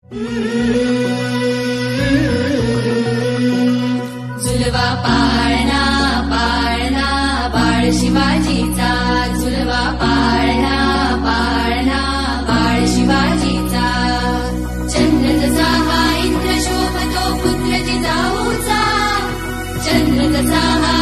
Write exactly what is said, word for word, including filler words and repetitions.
झुलवा पाळणा पाळणा बाळ शिवाजीचा, झुलवा पाळणा पाळणा बाळ शिवाजीचा. चंद्र तसा हा इंद्र शोभतो पुत्र जिजाऊचा, चंद्र तसा हा